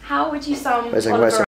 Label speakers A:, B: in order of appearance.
A: How would you sum
B: Wait a second,
A: Oliver